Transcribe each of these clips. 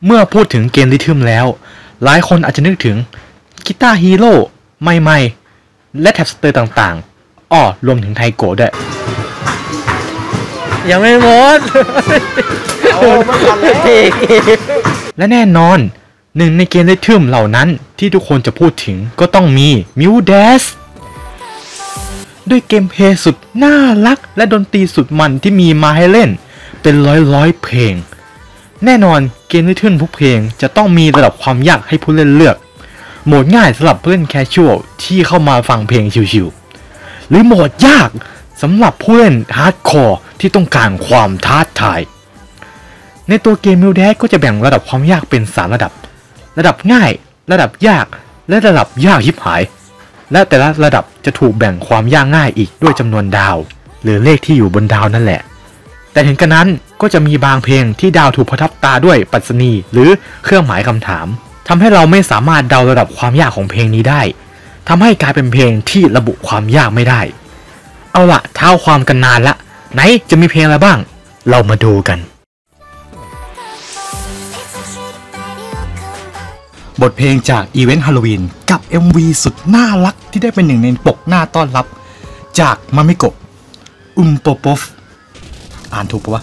เมื่อพูดถึงเกมริทึมแล้วหลายคนอาจจะนึกถึงกีตาร์ฮีโร่ใหม่ๆและแท็บสเตอร์ต่างๆรวมถึงไทโกะด้วยยังไม่หมดและแน่นอนหนึ่งในเกมริทึมเหล่านั้นที่ทุกคนจะพูดถึงก็ต้องมีมิวเดสด้วยเกมเพลย์สุดน่ารักและดนตรีสุดมันที่มีมาให้เล่นเป็นร้อยเพลงแน่นอนเกมริทึมทุกเพลงจะต้องมีระดับความยากให้ผู้เล่นเลือกโหมดง่ายสำหรับผู้เล่นแคชชวลที่เข้ามาฟังเพลงชิวๆหรือโหมดยากสำหรับผู้เล่นฮาร์ดคอร์ที่ต้องการความท้าทายในตัวเกมมิวเดสก็จะแบ่งระดับความยากเป็น3ระดับง่ายระดับยากและระดับยากชิบหายและแต่ละระดับจะถูกแบ่งความยากง่ายอีกด้วยจำนวนดาวหรือเลขที่อยู่บนดาวนั่นแหละแต่ถึงกระนั้นก็จะมีบางเพลงที่ดาวถูกประทับตาด้วยปรัชนีหรือเครื่องหมายคำถามทำให้เราไม่สามารถเดาระดับความยากของเพลงนี้ได้ทำให้กลายเป็นเพลงที่ระบุความยากไม่ได้เอาละเท้าความกันนานละไหนจะมีเพลงอะไรบ้างเรามาดูกันบทเพลงจากอีเวนต์ฮาโลวีนกับ MV สุดน่ารักที่ได้เป็นหนึ่งในปกหน้าต้อนรับจากมามิโกะโปโปฟอ่านถูกปะวะ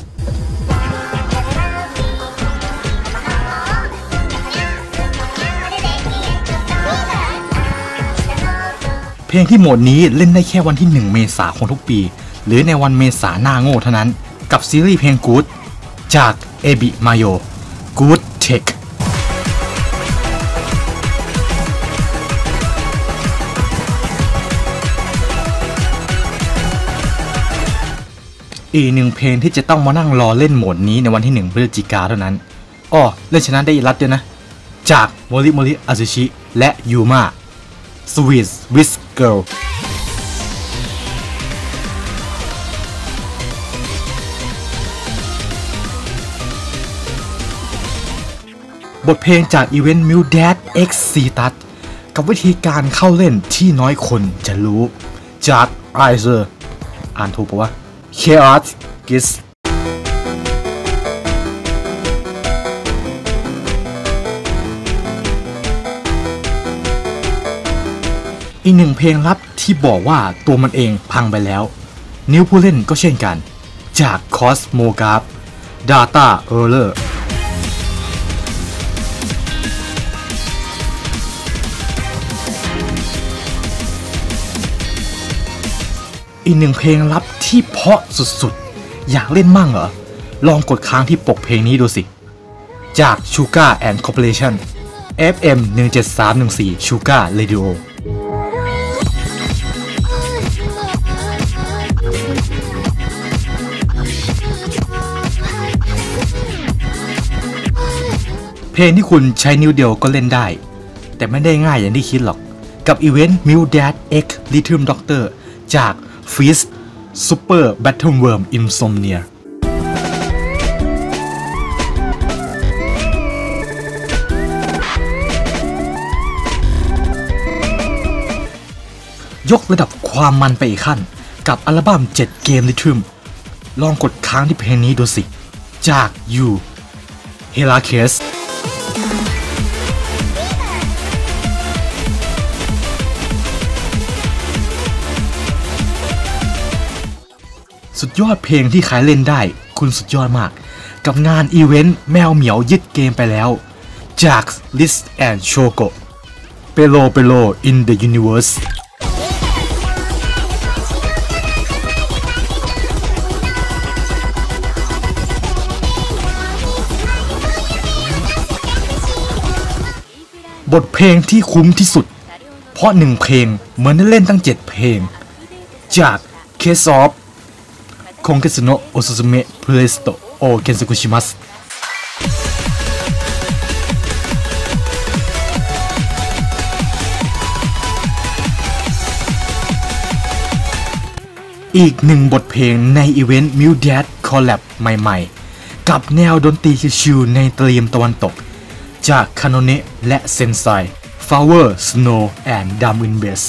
เพลงที่โหมดนี้เล่นได้แค่วันที่1 เมษายนของทุกปีหรือในวันเมษาหน้าโง่เท่านั้นกับซีรีส์เพลง Good จากเอบิมาโย Good Techอีกหนึ่งเพลงที่จะต้องมานั่งรอเล่นโหมดนี้ในวันที่1 พฤศจิกายนเท่านั้นเล่นชนะได้รัดด้วยนะจากโมริอาซุชิและยูมะ Sweet Wish Girl บทเพลงจากอีเวนต์ Mildad X Citas กับวิธีการเข้าเล่นที่น้อยคนจะรู้จาก Iser อ่านถูกปะวะChaos Kiss อีกหนึ่งเพลงลับที่บอกว่าตัวมันเองพังไปแล้วนิ้วผู้เล่นก็เช่นกันจาก Cosmograph Data Error อีกหนึ่งเพลงลับที่เพราะสุดๆอยากเล่นมั่งเหรอลองกดค้างที่ปกเพลงนี้ดูสิจาก Sugar and Corporation FM 17314 Sugar Radio เพลงที่คุณใช้นิ้วเดียวก็เล่นได้แต่ไม่ได้ง่ายอย่างที่คิดหรอกกับอีเวนต์ Mildad X Rhythm Doctor จาก Feast Super Battleworm Insomnia ยกระดับความมันไปอีกขั้นกับอัลบั้ม7 เกมริทึมลองกดค้างที่เพลงนี้ดูสิจาก You Heraclesสุดยอดเพลงที่ใครเล่นได้คุณสุดยอดมากกับงานอีเวนต์แมวเหมียวยึดเกมไปแล้วจาก Liz and Choco Pelo in the Universe บทเพลงที่คุ้มที่สุดเพราะ1 เพลงเหมือนได้เล่นตั้ง7 เพลงจาก Case of今月のおすすめプレイリストを検索しますอีก1 บทเพลงในอีเวนต์ Mildad Collab ใหม่ๆกับแนวดนตรีชิวๆในธีมตะวันตกจากคานโนเนะและเซนไซ Flower Snow and Drum in Bass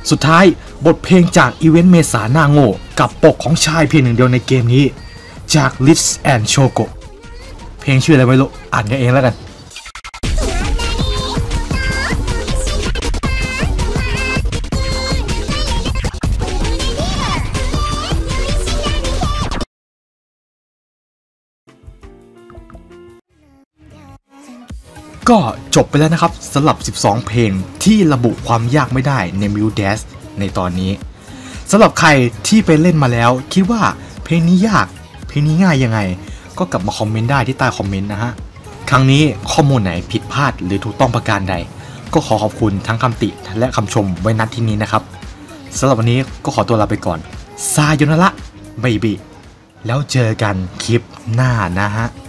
สุดท้ายบทเพลงจากอีเวนต์เมษาหน้าโง่กับปกของชายเพียงหนึ่งเดียวในเกมนี้จาก Liz and Choco เพลงชื่ออะไรไม่รู้อ่านกันเองแล้วกันก็จบไปแล้วนะครับสำหรับ 12 เพลงที่ระบุความยากไม่ได้ใน Mule Dash ในตอนนี้สำหรับใครที่ไปเล่นมาแล้วคิดว่าเพลงนี้ยากเพลงนี้ง่ายยังไงก็กลับมาคอมเมนต์ได้ที่ใต้คอมเมนต์นะฮะครั้งนี้ข้อมูลไหนผิดพลาดหรือถูกต้องประการใดก็ขอขอบคุณทั้งคำติและคำชมไว้ณที่นี้นะครับสำหรับวันนี้ก็ขอตัวลาไปก่อนซาโยนาระเบบี้แล้วเจอกันคลิปหน้านะฮะ